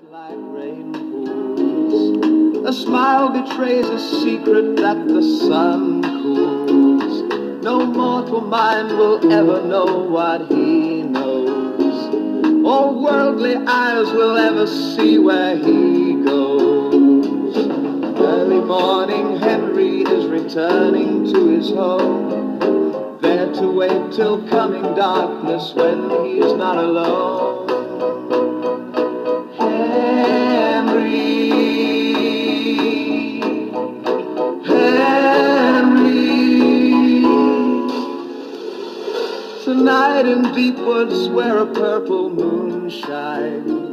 Like rain pools, a smile betrays a secret that the sun cools. No mortal mind will ever know what he knows. All worldly eyes will ever see where he goes. Early morning, Henry is returning to his home, there to wait till coming darkness when he is not alone. Tonight in deep woods where a purple moon shines,